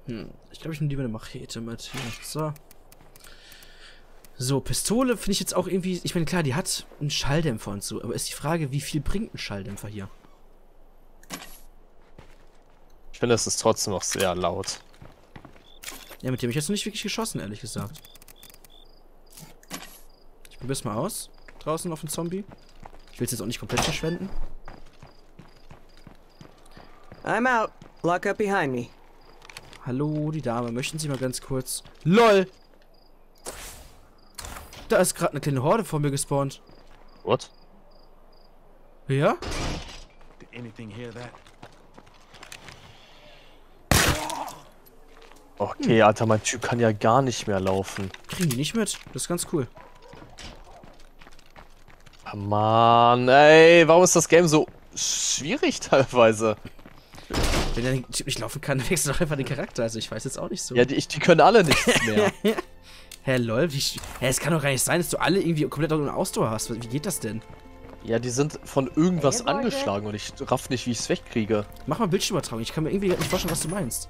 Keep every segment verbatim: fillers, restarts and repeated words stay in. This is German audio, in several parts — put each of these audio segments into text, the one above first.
Hm, ich glaube, ich nehme lieber eine Machete mit. Hier. So. So, Pistole finde ich jetzt auch irgendwie... Ich meine, klar, die hat einen Schalldämpfer und so. Aber ist die Frage, wie viel bringt ein Schalldämpfer hier? Ich finde, es ist trotzdem noch sehr laut. Ja, mit dem habe ich jetzt noch nicht wirklich geschossen, ehrlich gesagt. Ich probier's mal aus. Draußen auf den Zombie. Ich will es jetzt auch nicht komplett verschwenden. I'm out. Lock up behind me. Hallo, die Dame. Möchten Sie mal ganz kurz... LOL! Da ist gerade eine kleine Horde vor mir gespawnt. What? Ja? Did anything hear that? Okay, Alter, mein Typ kann ja gar nicht mehr laufen. Kriegen die nicht mit. Das ist ganz cool. Oh Mann, ey, warum ist das Game so schwierig teilweise? Wenn der Typ nicht laufen kann, dann wechselt doch einfach den Charakter. Also ich weiß jetzt auch nicht so. Ja, die, die können alle nichts mehr. Hä, lol, wie... Hä, es kann doch gar nicht sein, dass du alle irgendwie komplett ohne Ausdauer hast. Wie geht das denn? Ja, die sind von irgendwas angeschlagen und ich raff nicht, wie ich es wegkriege. Mach mal Bildschirmübertragung. Ich kann mir irgendwie nicht vorstellen, was du meinst.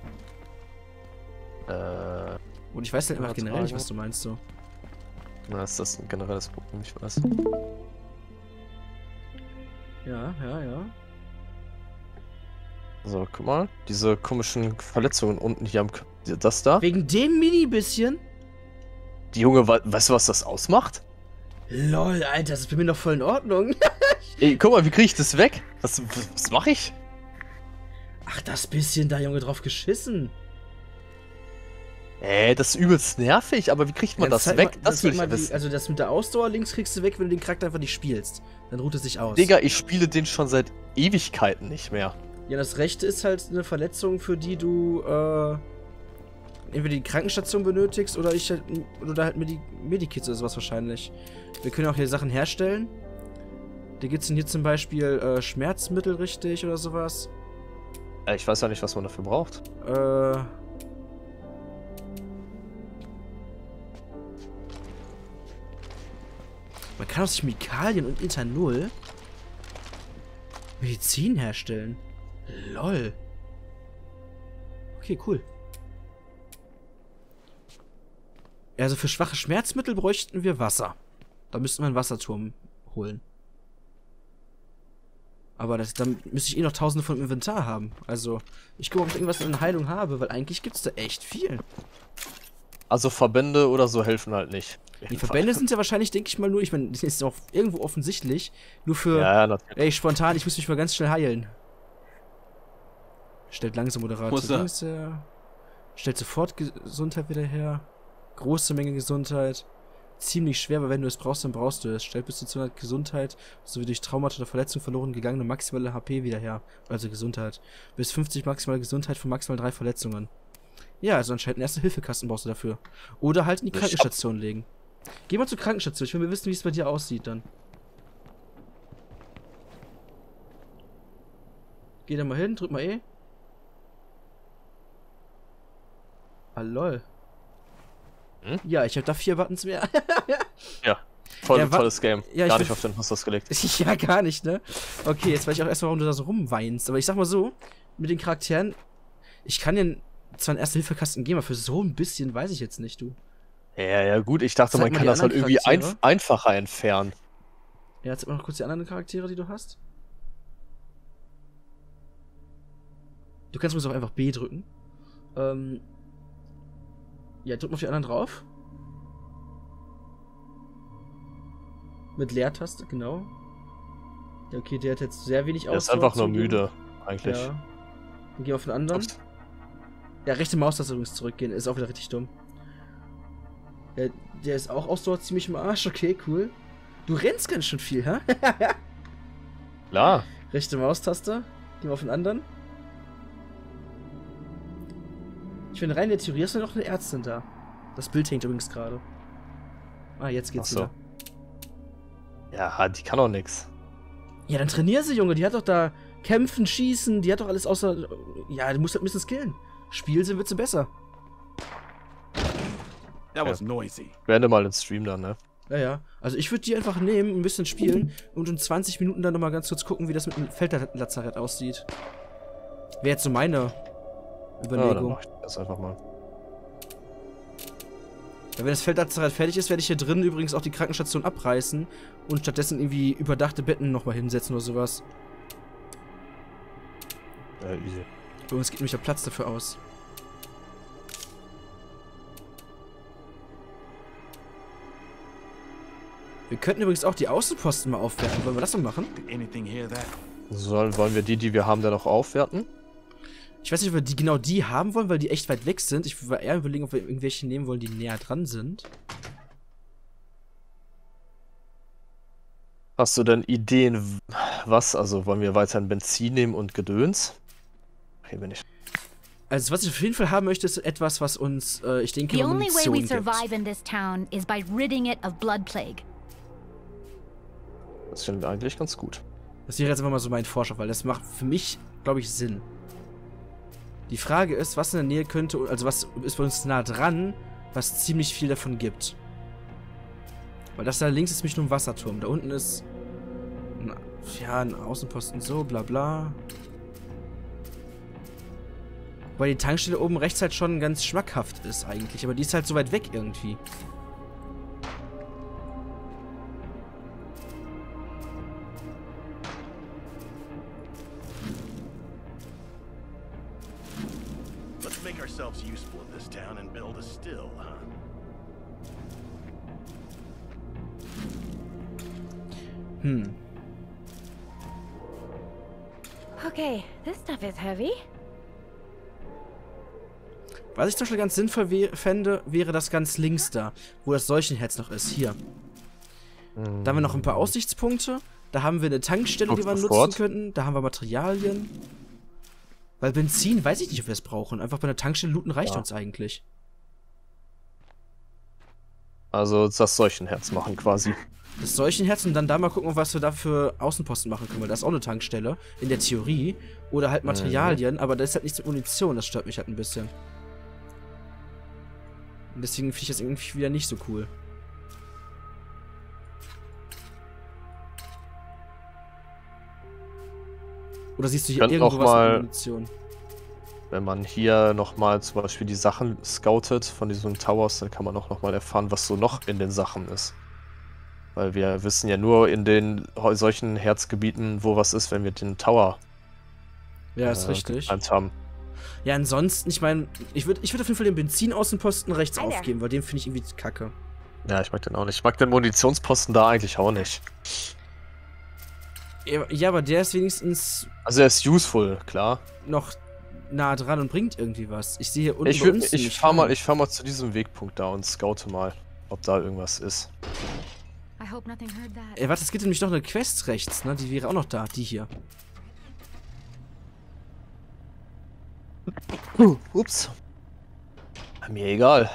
Äh... Und ich weiß halt einfach generell nicht, was du meinst, so. Na, ist das ein generelles Problem, ich weiß. Ja, ja, ja. So, guck mal. Diese komischen Verletzungen unten hier am... K das da? Wegen dem Mini-Bisschen? Die Junge, we weißt du, was das ausmacht? Lol, Alter, das ist bei mir noch voll in Ordnung. Ey, guck mal, wie kriege ich das weg? Was, was, was mache ich? Ach, das bisschen da, Junge, drauf geschissen. Ey, das ist übelst nervig, aber wie kriegt man Ja, das zeig weg? mal, das will ich mal wissen. die, Also das mit der Ausdauer links kriegst du weg, wenn du den Charakter einfach nicht spielst. Dann ruht es sich aus. Digga, ich spiele den schon seit Ewigkeiten nicht mehr. Ja, das rechte ist halt eine Verletzung, für die du äh, entweder die Krankenstation benötigst oder ich halt, oder halt Medi Medikits oder sowas wahrscheinlich. Wir können auch hier Sachen herstellen. Da gibt es denn hier zum Beispiel äh, Schmerzmittel richtig oder sowas. Äh, ich weiß ja nicht, was man dafür braucht. Äh... Man kann aus Chemikalien und Ethanol Medizin herstellen. Lol. Okay, cool. Also für schwache Schmerzmittel bräuchten wir Wasser. Da müssten wir einen Wasserturm holen. Aber das, dann müsste ich eh noch tausende von Inventar haben. Also, ich gucke, ob ich irgendwas in Heilung habe, weil eigentlich gibt es da echt viel. Also Verbände oder so helfen halt nicht. Die Verbände sind ja wahrscheinlich, denke ich mal, nur, ich meine, das ist auch irgendwo offensichtlich, nur für, ja, natürlich. ey, spontan, ich muss mich mal ganz schnell heilen. Stellt langsam Moderator links her. Stellt sofort Gesundheit wieder her. Große Menge Gesundheit. Ziemlich schwer, aber wenn du es brauchst, dann brauchst du es. Stellt bis zu zweihundert Gesundheit sowie durch Traumata oder Verletzung verloren gegangene maximale H P wieder her. Also Gesundheit. Bis fünfzig maximale Gesundheit von maximal drei Verletzungen. Ja, also anscheinend einen Erste-Hilfe-Kasten brauchst du dafür. Oder halt in die Krankenstation legen. Geh mal zur Krankenstation. Ich will mir wissen, wie es bei dir aussieht dann. Geh da mal hin, drück mal E. Ah, lol. Hm? Ja, ich habe da vier Buttons mehr. Ja, voll, Ja, tolles Game. ja, Gar ich nicht auf den Fuß gelegt. Ja, gar nicht, ne? Okay, jetzt weiß ich auch erstmal, warum du da so rumweinst. Aber ich sag mal so, mit den Charakteren, ich kann dir zwar einen Erste-Hilfe-Kasten geben, aber für so ein bisschen weiß ich jetzt nicht, du. Ja, ja, gut, ich dachte, Zeig man mal kann die das halt anderen irgendwie ein, Charaktere. einfacher entfernen. Ja, jetzt mal noch kurz die anderen Charaktere, die du hast. Du kannst übrigens auch einfach B drücken. Ähm. Ja, drück mal auf die anderen drauf. Mit Leertaste, genau. Ja, okay, der hat jetzt sehr wenig Er ist Ausdauer einfach nur zugegeben. müde, eigentlich. Ja. Dann gehen wir auf den anderen. Ups. Ja, rechte Maustaste übrigens zurückgehen, ist auch wieder richtig dumm. Ja, der ist auch Ausdauer ziemlich im Arsch, okay, cool. Du rennst ganz schön viel, hä? Klar. Rechte Maustaste. Gehen wir auf den anderen. Ich finde, rein in der Theorie ist noch eine Ärztin da. Das Bild hängt übrigens gerade. Ah, jetzt geht's Ach so. wieder. Ja, die kann doch nix. Ja, dann trainier sie, Junge. Die hat doch da kämpfen, schießen. Die hat doch alles außer... Ja, du musst halt ein bisschen skillen. Spiel sie, wird sie besser. That was Ja. noisy. Beende mal den Stream dann, ne? Ja, ja. Also ich würde die einfach nehmen, ein bisschen spielen und in zwanzig Minuten dann nochmal ganz kurz gucken, wie das mit dem Feldlazarett aussieht. Wäre jetzt so meine Ja, dann Überlegung. mach ich das einfach mal. Ja, wenn das Feldlazarett fertig ist, werde ich hier drin übrigens auch die Krankenstation abreißen und stattdessen irgendwie überdachte Betten nochmal hinsetzen oder sowas. Ja, easy. Bei uns geht nämlich der Platz dafür aus. Wir könnten übrigens auch die Außenposten mal aufwerten. Wollen wir das mal machen? Did anything hear that? Sollen, wollen wir die, die wir haben, dann noch aufwerten? Ich weiß nicht, ob wir die genau die haben wollen, weil die echt weit weg sind. Ich würde eher überlegen, ob wir irgendwelche nehmen wollen, die näher dran sind. Hast du denn Ideen, was? Also wollen wir weiterhin Benzin nehmen und Gedöns? Okay, bin ich. Also was ich auf jeden Fall haben möchte, ist etwas, was uns, äh, ich denke, The only way Munition we gibt. survive in this town is by ridding it of blood plague. Das finde ich eigentlich ganz gut. Das wäre jetzt einfach mal so mein Vorschlag, weil das macht für mich, glaube ich, Sinn. Die Frage ist, was in der Nähe könnte, also was ist bei uns nah dran, was ziemlich viel davon gibt. Weil das da links ist nämlich nur ein Wasserturm. Da unten ist ein, ja, ein Außenposten so, bla bla. Weil die Tankstelle oben rechts halt schon ganz schmackhaft ist eigentlich, aber die ist halt so weit weg irgendwie. Let's make ourselves useful in this town and build a still, huh? Hm. Okay, this stuff is heavy. Was ich zum Beispiel ganz sinnvoll wär, fände, wäre das ganz links da, wo das Seuchenherz noch ist. Hier. Da haben wir noch ein paar Aussichtspunkte. Da haben wir eine Tankstelle, die wir nutzen Sofort. könnten. Da haben wir Materialien. Weil Benzin, weiß ich nicht, ob wir es brauchen. Einfach bei einer Tankstelle looten reicht Ja. uns eigentlich. Also das Seuchenherz machen quasi. Das Seuchenherz und dann da mal gucken, was wir da für Außenposten machen können. Weil da ist auch eine Tankstelle, in der Theorie. Oder halt Materialien, aber da ist halt nichts mit Munition. Das stört mich halt ein bisschen. Und deswegen finde ich das irgendwie wieder nicht so cool. Oder siehst du hier Könnt irgendwo auch was mal- mit Munition? Wenn man hier nochmal zum Beispiel die Sachen scoutet von diesen Towers, dann kann man auch nochmal erfahren, was so noch in den Sachen ist. Weil wir wissen ja nur in den heu- solchen Herzgebieten, wo was ist, wenn wir den Tower Ja, ist äh, richtig. geplant haben. Ja, ansonsten, ich meine, ich würde ich würd auf jeden Fall den Benzinaußenposten rechts Hi there. aufgeben, weil den finde ich irgendwie kacke. Ja, ich mag den auch nicht. Ich mag den Munitionsposten da eigentlich auch nicht. Ja, ja, aber der ist wenigstens Also er ist useful, klar. noch nah dran und bringt irgendwie was. Ich sehe hier unten Ich, bei würd, uns ich, nicht fahr mal, rein. ich fahr mal zu diesem Wegpunkt da und scoute mal, ob da irgendwas ist. I hope nothing heard that. Ey, warte, es gibt nämlich noch eine Quest rechts, ne? Die wäre auch noch da, die hier. Uh, ups. Mir egal.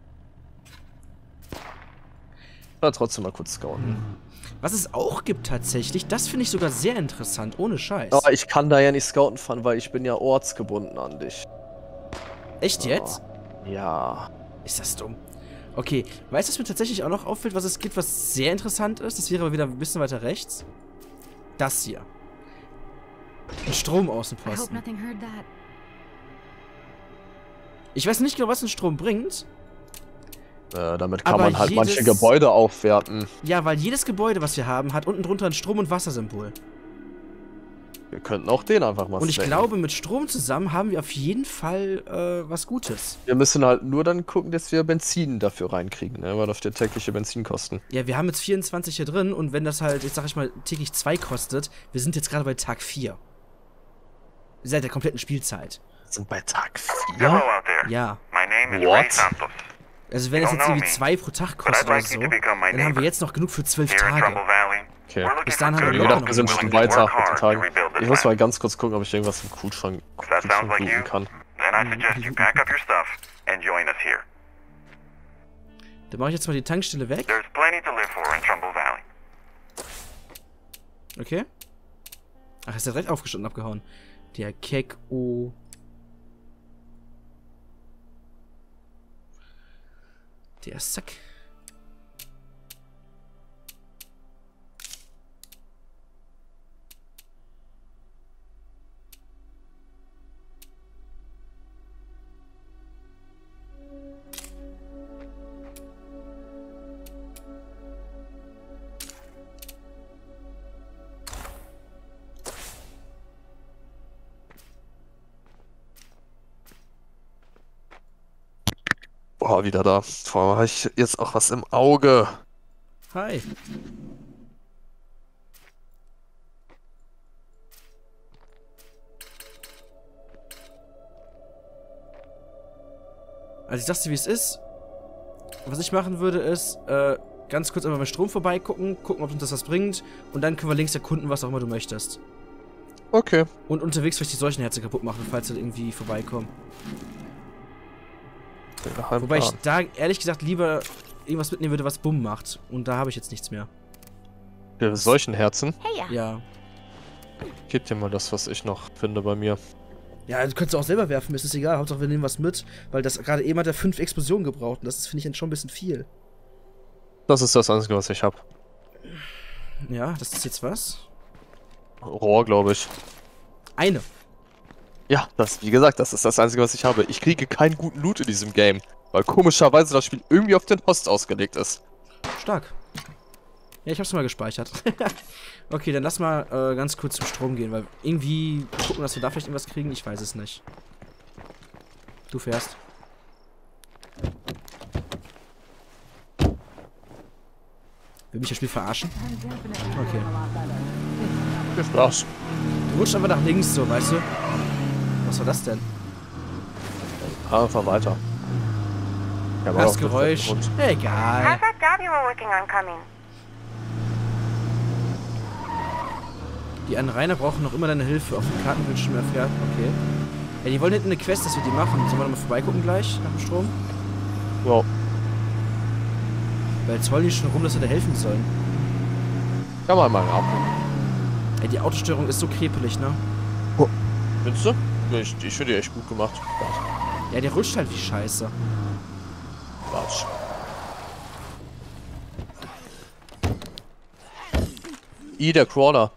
Aber trotzdem mal kurz scouten. Was es auch gibt tatsächlich, das finde ich sogar sehr interessant, ohne Scheiß. Aber ich kann da ja nicht scouten fahren, weil ich bin ja ortsgebunden an dich. Echt jetzt? Ja. Ist das dumm. Okay, weißt du, was mir tatsächlich auch noch auffällt, was es gibt, was sehr interessant ist? Das wäre aber wieder ein bisschen weiter rechts. Das hier. Ein I hope Stromaußenposten. nothing heard that. Ich weiß nicht genau, was ein Strom bringt. Äh, damit kann Aber man halt manche jedes- Gebäude aufwerten. Ja, weil jedes Gebäude, was wir haben, hat unten drunter ein Strom- und Wassersymbol. Wir könnten auch den einfach mal Und ich snacken. glaube, mit Strom zusammen haben wir auf jeden Fall äh, was Gutes. Wir müssen halt nur dann gucken, dass wir Benzin dafür reinkriegen, ne? Weil auf der tägliche Benzinkosten. Ja, wir haben jetzt vierundzwanzig hier drin und wenn das halt, jetzt sag ich mal, täglich zwei kostet, wir sind jetzt gerade bei Tag vier. Seit der kompletten Spielzeit. Wir sind bei Tag Hello vier. out there. Ja. My name is What? Ray Santos. Also wenn es You jetzt don't know irgendwie me, zwei pro Tag But I'd kostet oder like so, you to become my dann haben wir neighbor. jetzt noch genug für zwölf Here in Trumbull Tage. Valley, Okay. we're looking Bis for dahin haben wir good Ich locker gedacht, noch wir sind genug schon Zeit. weiter Work mit den hard to Tagen. rebuild this Ich muss town. mal ganz kurz gucken, ob ich irgendwas im Kühlschrank, If that sounds like you, looten kann. then I suggest you pack up your stuff and join us here. Dann mache ich jetzt mal die Tankstelle weg. There's plenty to live for in Trumbull Valley. Okay. Ach, ist ja direkt aufgestanden und abgehauen. Der Keck-O. Der Sack. Boah, wieder da. Vor allem habe ich jetzt auch was im Auge. Hi. Also ich sag's dir, wie es ist. Was ich machen würde, ist, äh, ganz kurz einmal mit Strom vorbeigucken, gucken, ob uns das was bringt. Und dann können wir links erkunden, was auch immer du möchtest. Okay. Und unterwegs vielleicht die Seuchenherzen kaputt machen, falls wir irgendwie vorbeikommen. Wobei ich da, ehrlich gesagt, lieber irgendwas mitnehmen würde, was Bumm macht. Und da habe ich jetzt nichts mehr. Ja, Seuchenherzen? Hey, ja. Ja. Gib dir mal das, was ich noch finde bei mir. Ja, du könntest auch selber werfen, ist es egal. Hauptsache wir nehmen was mit. Weil das gerade eben hat er fünf Explosionen gebraucht. Und das finde ich schon ein bisschen viel. Das ist das Einzige, was ich habe. Ja, das ist jetzt was? Rohr, glaube ich. Eine. Ja, das, wie gesagt, das ist das Einzige, was ich habe. Ich kriege keinen guten Loot in diesem Game. Weil komischerweise das Spiel irgendwie auf den Host ausgelegt ist. Stark. Ja, ich hab's mal gespeichert. Okay, dann lass mal äh, ganz kurz zum Strom gehen, weil irgendwie gucken, dass wir da vielleicht irgendwas kriegen. Ich weiß es nicht. Du fährst. Will mich das Spiel verarschen? Okay. Viel Spaß. Du rutscht einfach nach links so, weißt du? Was war das denn? Ah, fahr weiter. Ja, aber Das auch Geräusch. und- Egal. How's that job you were working on coming? Die Anrainer brauchen noch immer deine Hilfe. Auf dem Kartenbildschirm erfährt. Okay. Ja, die wollen hinten eine Quest, dass wir die machen. Sollen wir nochmal vorbeigucken gleich nach dem Strom? Wow. Weil jetzt wollen die schon rum, dass wir da helfen sollen. Kann man mal ab. Ey, die Autosteuerung ist so krepelig, ne? Findest du? Ich, ich finde die echt gut gemacht. Ja, der rutscht halt wie Scheiße. Quatsch. I, der Crawler.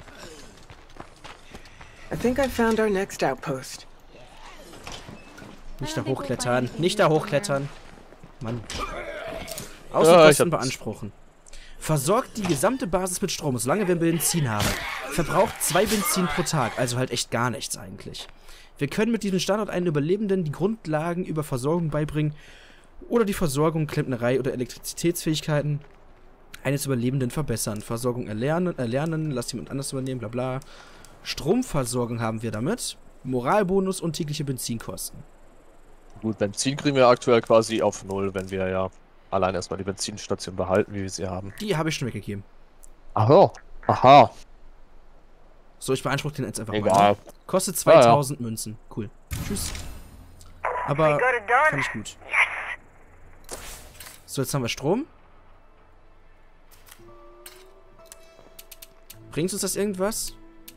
I think I found our next outpost. Nicht da hochklettern. Nicht da hochklettern. Mann. Ja, Außenposten ich hab's. beanspruchen. Versorgt die gesamte Basis mit Strom, solange wir Benzin haben. Verbraucht zwei Benzin pro Tag, also halt echt gar nichts eigentlich. Wir können mit diesem Standort einen Überlebenden die Grundlagen über Versorgung beibringen oder die Versorgung, Klempnerei oder Elektrizitätsfähigkeiten eines Überlebenden verbessern. Versorgung erlernen, erlernen, lass jemand anders übernehmen, bla bla. Stromversorgung haben wir damit. Moralbonus und tägliche Benzinkosten. Gut, Benzin kriegen wir aktuell quasi auf Null, wenn wir ja allein erstmal die Benzinstation behalten, wie wir sie haben. Die habe ich schon weggegeben. Aha. Aha. So, ich beanspruche den jetzt einfach Egal. mal. Kostet zweitausend Münzen. Cool. Tschüss. Aber Go to done. fand ich gut. So, jetzt haben wir Strom. Bringt uns das irgendwas?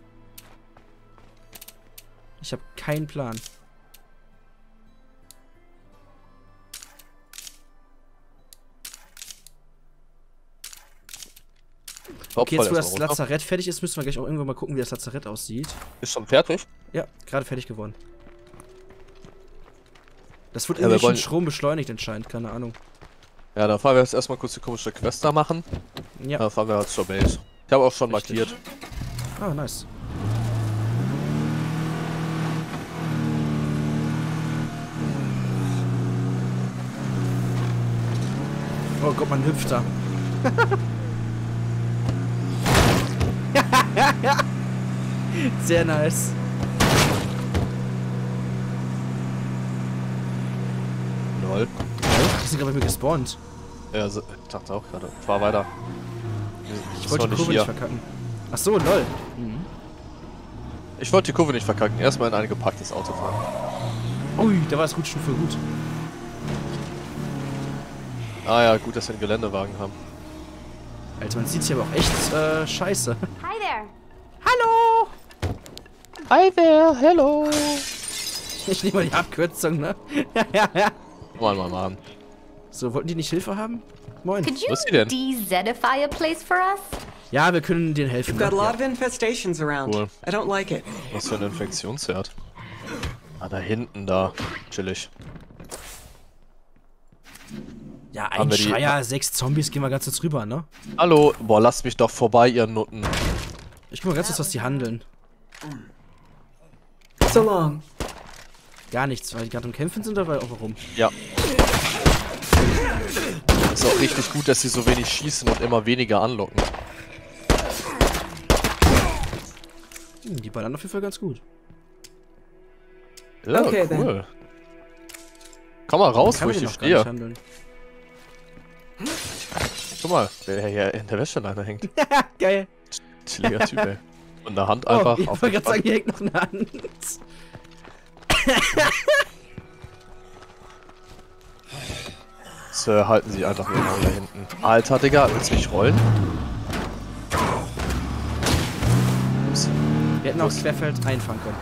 Ich habe keinen Plan. Okay, jetzt wo das Lazarett fertig ist, müssen wir gleich auch irgendwann mal gucken, wie das Lazarett aussieht. Ist schon fertig? Ja, gerade fertig geworden. Das wird Ja, wir irgendwie schon wollen- Strom beschleunigt anscheinend, keine Ahnung. Ja, dann fahren wir jetzt erstmal kurz die komische Quest da machen. Ja. Dann fahren wir halt zur Base. Ich habe auch schon Richtig. markiert. Ah, nice. Oh Gott, man hüpft da. Sehr nice. Lol. Die sind gerade bei mir gespawnt. Ja, so, ich dachte auch gerade. Fahr weiter. Ich wollte die nicht Kurve hier. nicht verkacken. Ach so, lol. Mhm. Ich wollte die Kurve nicht verkacken. Erstmal in ein gepacktes Auto fahren. Ui, da war das gut schon voll gut. Ah ja, gut, dass wir einen Geländewagen haben. Alter, man sieht hier aber auch echt äh, scheiße. Hi there. Hallo! Hi there, hello. Ich nehme mal die Abkürzung, ne? Mal, mal, mal. So, wollten die nicht Hilfe haben? Moin. Could you Was ist sie denn? de-Zedify a place for us? Ja, wir können denen helfen. We've got a ne? lot of infestations around. Cool. I don't like it. Was für ein Infektionsherd. Ah, da hinten, da. Chillig. Ja, Haben ein wir die- Schreier, sechs Zombies, gehen wir ganz kurz rüber, ne? Hallo. Boah, lasst mich doch vorbei, ihr Nutten. Ich guck mal ganz kurz, was die handeln. So long. Gar nichts, weil die gerade im Kämpfen sind oder weil auch warum? Ja. Ist auch richtig gut, dass sie so wenig schießen und immer weniger anlocken. Hm, die ballern auf jeden Fall ganz gut. Ja, Okay, cool. Komm mal raus, Kann wo man ich den hier noch gar nicht stehe. handeln. Guck mal, wer hier in der Wäscheleine hängt. Geil. Chilliger Typ, ey. Und eine Hand Oh, einfach ich auf wollte dem gerade sagen, hier hängt noch eine Hand. Sir, halten Sie einfach nur mal da hinten. Alter, Digga, willst du mich rollen? Ups. Wir hätten auch das Querfeld einfangen können.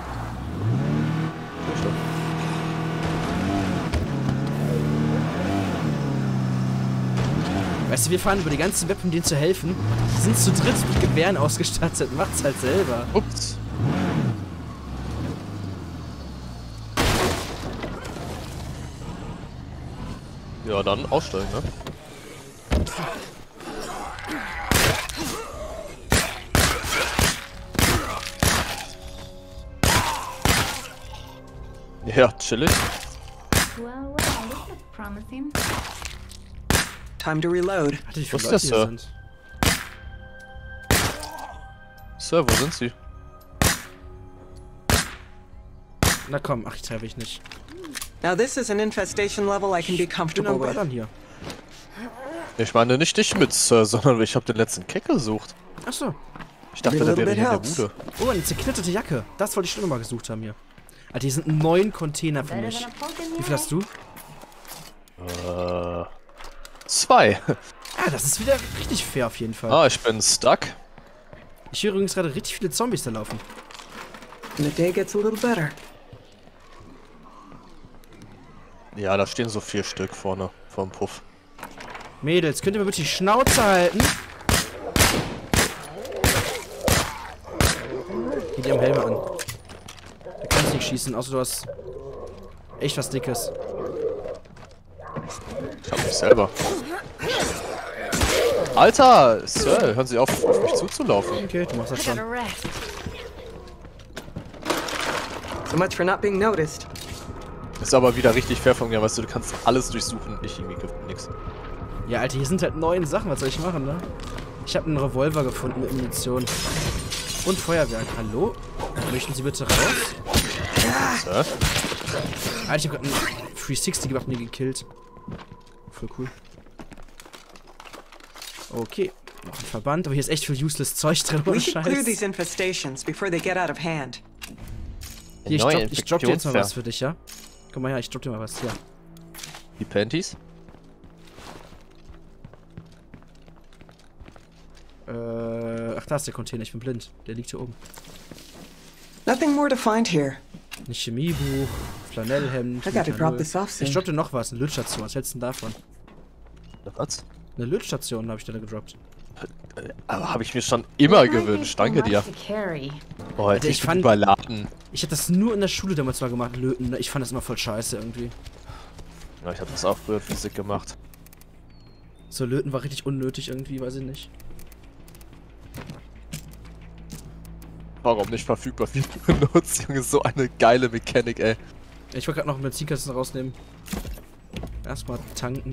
Weißt du, wir fahren über die ganze Map, um denen zu helfen. Die sind zu dritt mit Gewehren ausgestattet. Macht's halt selber. Ups. Ja, dann aussteigen, ne? Ja, chillig. Well, well, this looks promising. Time to reload. Warte, wie Wo viele ist Leute das, hier Sir? sind. Sir, wo sind Sie? Na komm, ach, ich treffe ich nicht. Now this is an infestation level I can be Ich bin comfortable am with. Ballern hier. Ich meine nicht dich mit, Sir, sondern ich habe den letzten Keck gesucht. Achso. Ich dachte, Every der little wäre bit hier in der helps. Bude. Oh, eine zerknitterte Jacke. Das wollte ich schon immer gesucht haben hier. Alter, hier sind neun Container für Better mich. than a poke in Wie the viel hast du? Äh. Zwei. Ah, das ist wieder richtig fair auf jeden Fall. Ah, ich bin stuck. Ich höre übrigens gerade richtig viele Zombies da laufen. And the day gets a little better. Ja, da stehen so vier Stück vorne, vorm Puff. Mädels, könnt ihr mal bitte die Schnauze halten? Hier, die haben Helme an. Da kannst du nicht schießen, außer du hast echt was Dickes. Ich hab mich selber. Alter, Sir, hören Sie auf, auf mich zuzulaufen. Okay, du machst das I schon. gotta rest. So much for not being noticed. Ist aber wieder richtig fair von mir, weißt du, du kannst alles durchsuchen. Ich irgendwie nix. Ja, Alter, hier sind halt neun Sachen, was soll ich machen, ne? Ich habe einen Revolver gefunden mit Munition. Und Feuerwerk. Hallo? Möchten Sie bitte raus? Sir? Alter, ich hab grad einen dreihundertsechzig gemacht und die gekillt. Voll cool. Okay. Noch ein Verband, aber hier ist echt viel useless Zeug drin, We ohne should clear Scheiß. these infestations before they get out of hand. Hier, ich Neue dropp, ich dropp dir jetzt mal was Infektionswehr. für dich, ja? Komm mal her, ich dropp dir mal was. Hier. Die Panties? Äh, ach, da ist der Container, ich bin blind. Der liegt hier oben. Nothing more to find here. Ein Chemiebuch, Flanellhemd. I gotta Methanol. drop this off soon. Ich dropp dir noch was, eine Lötstation. Was hältst du denn davon? Was? Eine Lötstation habe ich dir da gedroppt. Aber habe ich mir schon immer gewünscht, danke dir. To carry. Oh, Alter, ich ich bin fand- überladen. Ich hab das nur in der Schule damals mal gemacht, löten. Ne? Ich fand das immer voll scheiße irgendwie. Ja, ich habe das auch früher in Physik gemacht. So, löten war richtig unnötig irgendwie, weiß ich nicht. Warum nicht verfügbar viel benutzt, Junge? So eine geile Mechanik, ey. Ich wollte gerade noch einen Benzinkasten rausnehmen. Erstmal tanken.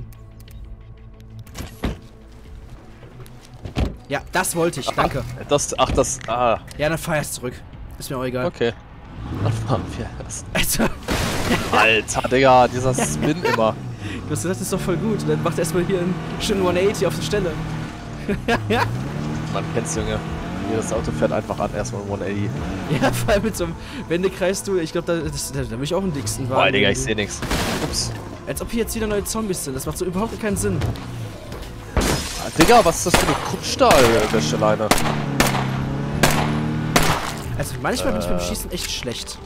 Ja, das wollte ich, danke. Das, ach, das, ah, Ja, dann fahr erst zurück. Ist mir auch egal. okay. Dann fahren wir erst. Alter, Alter, Digga, dieser Spin immer. du hast gesagt, das ist doch voll gut. Und dann macht er erstmal hier einen schönen hundertachtzig auf der Stelle. Man kennt's, Junge. Hier, das Auto fährt einfach an, erstmal hundertachtzig. Ja, vor allem mit so einem Wendekreis, du. Ich glaube, da, das- da, da will ich auch einen dicksten Boah, Wagen. Digga, ich irgendwie. seh nix. Ups. Als ob hier jetzt wieder neue Zombies sind. Das macht so überhaupt keinen Sinn. Ah, Digga, was ist das für eine Kruppstahl-Wäscheleine? Also manchmal bin ich Äh. beim Schießen echt schlecht.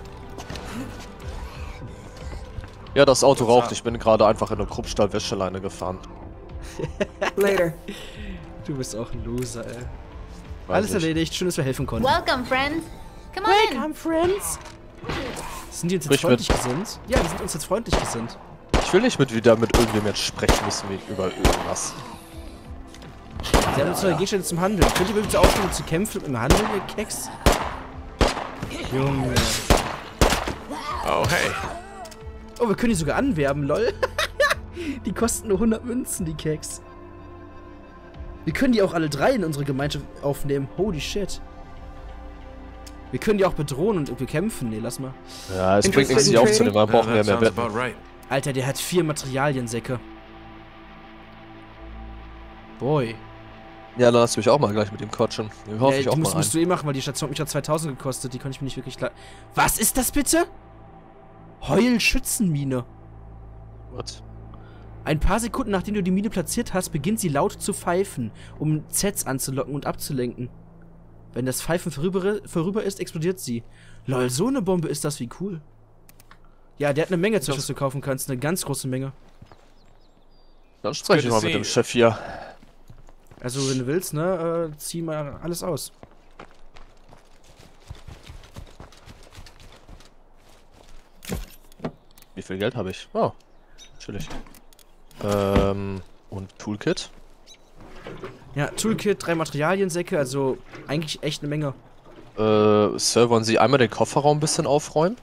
Ja, das Auto raucht. Ich bin gerade einfach in eine Kruppstahl-Wäscheleine gefahren. Later. Du bist auch ein Loser, ey. Weiß Alles ich. erledigt. Schön, dass wir helfen konnten. Welcome, friends. Come on in. Welcome, friends. Sind die uns jetzt Sprich freundlich mit. gesinnt? Ja, die sind uns jetzt freundlich gesinnt. Ich will nicht mit wieder mit irgendwem jetzt sprechen müssen wie über irgendwas. Sie haben uns neue Gegenstände zum Handeln. Könnt ihr mir bitte aufhören zu kämpfen im Handeln, ihr Keks? Junge. Oh, hey. Oh, wir können die sogar anwerben, lol. Die kosten nur hundert Münzen, die Keks. Wir können die auch alle drei in unsere Gemeinschaft aufnehmen. Holy shit. Wir können die auch bedrohen und bekämpfen. Nee, lass mal. Ja, es bringt nichts, die aufzunehmen. Wir brauchen ja mehr Betten. Alter, der hat vier Materialiensäcke. Boy. Ja, dann hast du mich auch mal gleich mit dem quatschen. Den hoffe Äh, ich auch die mal musst, ein. musst du eh machen, weil die Station hat mich ja zweitausend gekostet. Die konnte ich mir nicht wirklich klar... Was ist das bitte? Heulschützenmine. What? Ein paar Sekunden nachdem du die Mine platziert hast, beginnt sie laut zu pfeifen, um Zeds anzulocken und abzulenken. Wenn das Pfeifen vorüber, vorüber ist, explodiert sie. Lol, so eine Bombe ist das, wie cool. Ja, der hat eine Menge Zeug, was du kaufen kannst. Eine ganz große Menge. Dann spreche ich mal mit dem Chef hier. Also, wenn du willst, ne, äh, zieh mal alles aus. Wie viel Geld habe ich? Oh, natürlich. Ähm, und Toolkit? Ja, Toolkit, drei Materialiensäcke, also eigentlich echt eine Menge. Äh, Sir, wollen Sie einmal den Kofferraum ein bisschen aufräumen?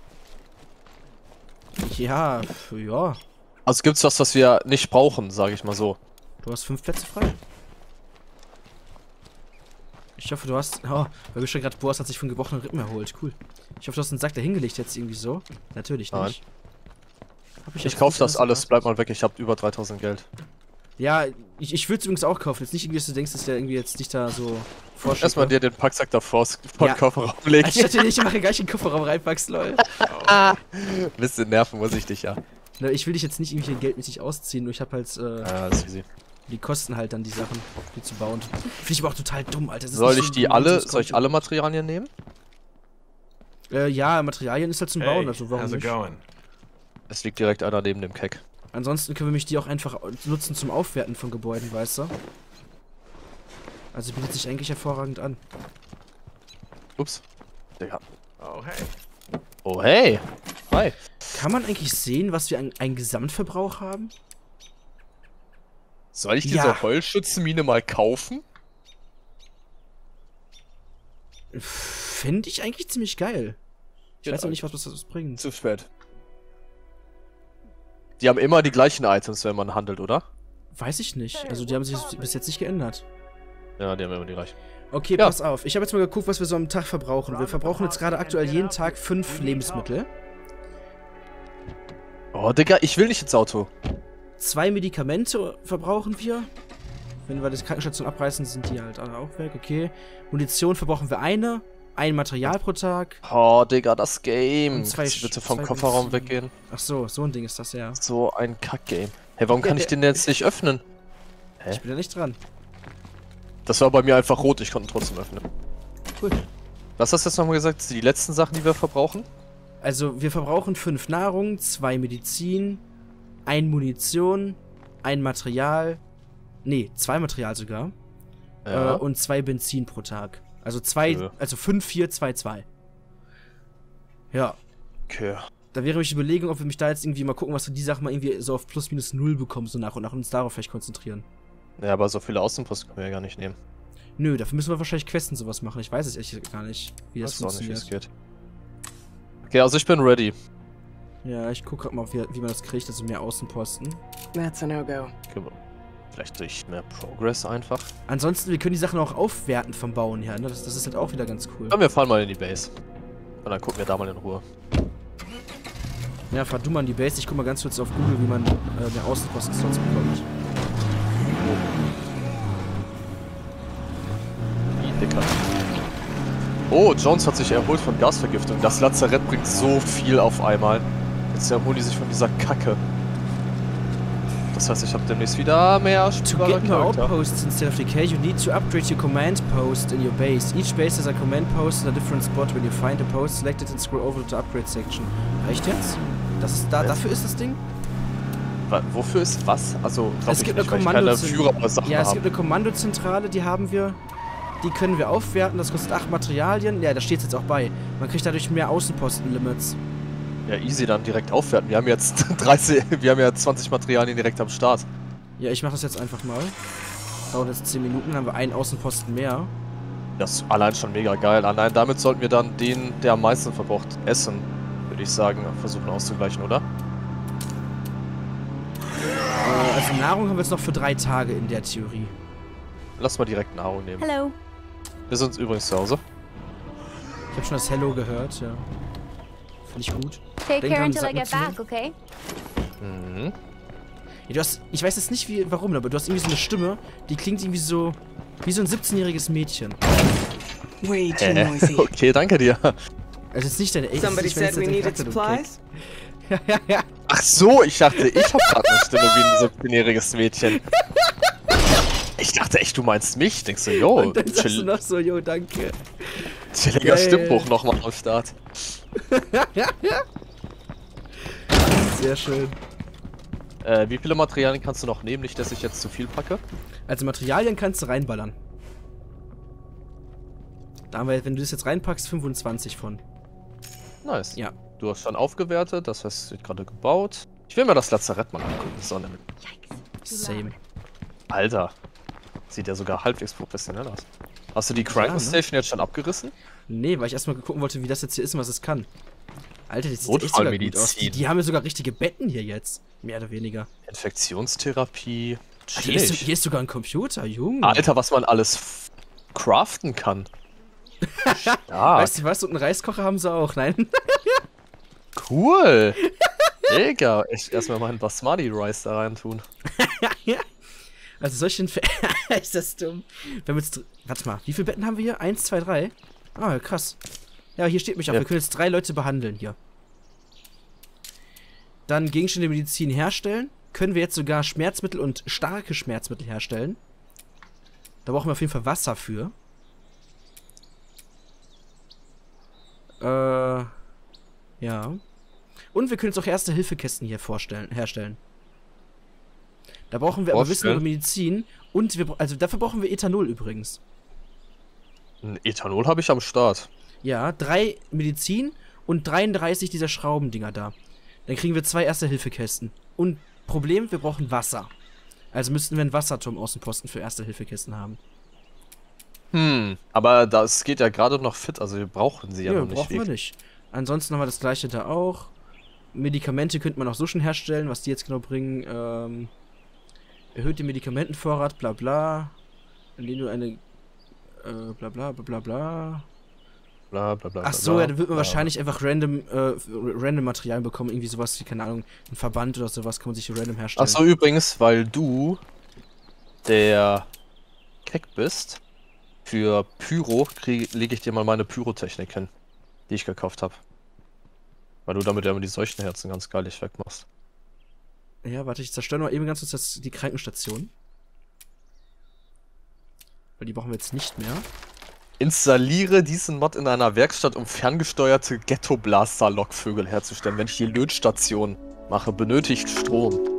Ja, ja. Also gibt's was, was wir nicht brauchen, sage ich mal so. Du hast fünf Plätze frei. Ich hoffe, du hast... Oh, weil wir schon gerade... Boas hat sich von gebrochenen Rippen erholt. Cool. Ich hoffe, du hast einen Sack da hingelegt jetzt irgendwie so. Natürlich Nein. nicht. Hab Ich, jetzt ich kauf nicht das alles, erwartet. bleib mal weg, ich hab über dreitausend Geld. Ja, ich, ich würde es übrigens auch kaufen. Jetzt nicht irgendwie, dass du denkst, dass der irgendwie jetzt dich da so vorschiebt. Erstmal dir den Packsack davor vor Ja. den Kofferraum legen. Anstatt dir nicht immer gleich in den Kofferraum reinpackst, lol. Bisschen nerven muss ich dich ja. Na, ich will dich jetzt nicht irgendwie geldmäßig ausziehen, nur ich hab halt, äh, Ja, das ist easy. die kosten halt dann die Sachen, die zu bauen. Finde ich aber auch total dumm, Alter. Das ist Soll nicht ich so die ein alle, gemeinsames soll ich Konto. alle Materialien nehmen? Äh, ja, Materialien ist halt zum Bauen, also warum nicht? Es liegt direkt einer neben dem Keck. Ansonsten können wir mich die auch einfach nutzen zum Aufwerten von Gebäuden, weißt du? Also bietet sich eigentlich hervorragend an. Ups. Digga. Oh hey. Oh hey. Hi. Kann man eigentlich sehen, was wir an einen Gesamtverbrauch haben? Soll ich diese Ja. Heulschützenmine mal kaufen? Finde ich eigentlich ziemlich geil. Ich Ja, weiß auch nicht, was was das bringt. Zu spät. Die haben immer die gleichen Items, wenn man handelt, oder? Weiß ich nicht. Also die haben sich bis jetzt nicht geändert. Ja, die haben immer die gleichen. Okay, Ja. pass auf. Ich habe jetzt mal geguckt, was wir so am Tag verbrauchen. Wir verbrauchen jetzt gerade aktuell jeden Tag fünf Lebensmittel. Oh, Digga, ich will nicht ins Auto. Zwei Medikamente verbrauchen wir. Wenn wir das Krankenstation abreißen, sind die halt alle auch weg. Okay. Munition verbrauchen wir eine. Ein Material pro Tag. Oh, Digga, das Game. Und zwei Kannst du bitte Sch- vom zwei Kofferraum Benzin. weggehen? Ach so, so ein Ding ist das, ja. So ein Kack-Game. Hey, warum kann ich den jetzt nicht öffnen? Hä? Ich bin da nicht dran. Das war bei mir einfach rot, ich konnte ihn trotzdem öffnen. Cool. Was hast du jetzt nochmal gesagt? Die letzten Sachen, die wir verbrauchen? Also, wir verbrauchen fünf Nahrung, zwei Medizin, ein Munition, ein Material. Nee, zwei Material sogar. Ja. Äh, und zwei Benzin pro Tag. Also zwei, Ja. also fünf, vier, zwei, zwei. Ja. Okay. Da wäre mich die Überlegung, ob wir mich da jetzt irgendwie mal gucken, was wir die Sachen mal irgendwie so auf plus minus null bekommen, so nach und nach und uns darauf vielleicht konzentrieren. Ja, aber so viele Außenposten können wir ja gar nicht nehmen. Nö, dafür müssen wir wahrscheinlich Quests und sowas machen. Ich weiß es echt gar nicht, wie das Weiß auch nicht, wie funktioniert. es geht. Okay, also ich bin ready. Ja, ich gucke gerade mal, wie, wie man das kriegt, also mehr Außenposten. That's a no-go. Okay, vielleicht durch mehr Progress einfach. Ansonsten, wir können die Sachen auch aufwerten vom Bauen her, ne? Das, das ist halt auch wieder ganz cool. Komm, wir fahren mal in die Base. Und dann gucken wir da mal in Ruhe. Ja, fahr du mal in die Base. Ich guck mal ganz kurz auf Google, wie man äh, mehr Außenposten-Slots bekommt. Wie dicker. Oh, Jones hat sich erholt von Gasvergiftung. Das Lazarett bringt so viel auf einmal. Jetzt erholen die sich von dieser Kacke. Das heißt, ich habe demnächst wieder mehr To spielbare get more Charakter. outposts instead of decay, you need to upgrade your command post in your base. Each base has a command post in a different spot. When you find a post, select it and scroll over to the upgrade section. Reicht jetzt? Das ist da, Was? dafür ist das Ding? Wa- Wofür ist was? Also, glaub Es ich gibt nicht, eine weil ich keine Kommandozent- Führer oder Sachen Ja, es habe. gibt eine Kommandozentrale, die haben wir. Die können wir aufwerten, das kostet acht Materialien. Ja, da steht es jetzt auch bei. Man kriegt dadurch mehr Außenposten-Limits. Ja, easy, dann direkt aufwerten. Wir haben jetzt dreißig, wir haben ja zwanzig Materialien direkt am Start. Ja, ich mache das jetzt einfach mal. Dauert jetzt zehn Minuten, dann haben wir einen Außenposten mehr. Das ist allein schon mega geil. Allein damit sollten wir dann den, der am meisten verbraucht, essen, würde ich sagen, versuchen auszugleichen, oder? Also Nahrung haben wir jetzt noch für drei Tage in der Theorie. Lass mal direkt Nahrung nehmen. Hello. Wir sind übrigens zu Hause. Ich habe schon das Hello gehört, ja. Finde ich gut. Take Denk care dran, until sag I mir get zu. back, okay? Mhm. Ja, du hast, ich weiß jetzt nicht wie, warum, aber du hast irgendwie so eine Stimme, die klingt irgendwie so, wie so ein siebzehnjähriges Mädchen. Way too Hä? noisy. Okay, danke dir. Also jetzt nicht deine Ey, Somebody ich weiß said we nicht, needed dein Charakter, du supplies? Keck. Ja, ja, ja. Ach so, ich dachte, ich habe gerade eine Stimme wie ein siebzehnjähriges Mädchen. Ich dachte echt, du meinst mich. Denkst du, yo, Und dann sagst du chill, noch so, yo, danke. chilliger Geil. Stimmbruch nochmal am Start. Sehr schön. Äh, wie viele Materialien kannst du noch nehmen? Nicht, dass ich jetzt zu viel packe. Also Materialien kannst du reinballern. Da haben wir, wenn du das jetzt reinpackst, fünfundzwanzig von. Nice. Ja. Du hast schon aufgewertet, das heißt, es wird gerade gebaut. Ich will mir das Lazarett mal angucken. So, damit. Same. Alter. Sieht ja sogar halbwegs professionell aus. Hast du die Krankenstation jetzt schon abgerissen? Nee, weil ich erstmal gucken wollte, wie das jetzt hier ist und was es kann. Alter, das sieht echt sogar gut aus. Die, die haben ja sogar richtige Betten hier jetzt. Mehr oder weniger. Infektionstherapie. Ah, hier, ist, Chillig. hier ist sogar ein Computer, Junge. Alter, was man alles f- craften kann. Ja, Weißt du was? Und einen Reiskocher haben sie auch. Nein. cool. Digga, ich erstmal meinen Basmati Rice da rein tun. Also solche Inf ist das dumm. Wir haben jetzt. Warte mal, wie viele Betten haben wir hier? Eins, zwei, drei. Ah, krass. Ja, hier steht mich auch. Ja. Wir können jetzt drei Leute behandeln hier. Dann Gegenstände der Medizin herstellen. Können wir jetzt sogar Schmerzmittel und starke Schmerzmittel herstellen. Da brauchen wir auf jeden Fall Wasser für. Äh. Ja. Und wir können jetzt auch Erste-Hilfe-Kästen hier vorstellen, herstellen. Da brauchen wir aber Wissen Vorstellen? über Medizin. Und wir, bra- also dafür brauchen wir Ethanol übrigens. Ein Ethanol habe ich am Start. Ja, drei Medizin und dreiunddreißig dieser Schraubendinger da. Dann kriegen wir zwei Erste-Hilfe-Kästen. Und Problem, wir brauchen Wasser. Also müssten wir einen Wasserturm Außenposten für Erste-Hilfe-Kästen haben. Hm, aber das geht ja gerade noch fit, also wir brauchen sie ja, Ja, noch nicht. brauchen wir wirklich. nicht. Ansonsten haben wir das gleiche da auch. Medikamente könnte man auch so schon herstellen, was die jetzt genau bringen. Ähm, erhöht den Medikamentenvorrat, bla bla. Indem du eine. Äh, bla bla bla bla bla. Bla, bla, bla, Ach bla, so, bla. ja, dann wird man Ja. wahrscheinlich einfach random, äh, random Materialien bekommen. Irgendwie sowas wie, keine Ahnung, ein Verband oder sowas kann man sich random herstellen. Ach so, übrigens, weil du der Keck bist, für Pyro lege ich dir mal meine Pyrotechnik hin, die ich gekauft habe. Weil du damit ja immer die Seuchenherzen ganz geil wegmachst. Ja, warte, ich zerstöre mal eben ganz kurz das, die Krankenstation. Weil die brauchen wir jetzt nicht mehr. Installiere diesen Mod in einer Werkstatt, um ferngesteuerte Ghetto-Blaster-Lockvögel herzustellen. Wenn ich die Lötstation mache, benötigt Strom.